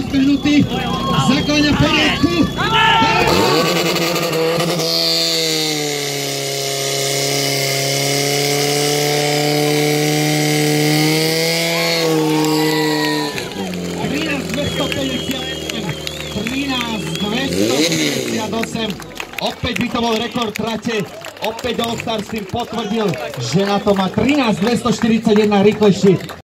rozbehnutý, zakláňa poriadku. Opäť by to bol rekord trate, opäť All Stars tým potvrdil, že na to má 13.241 rýchlejší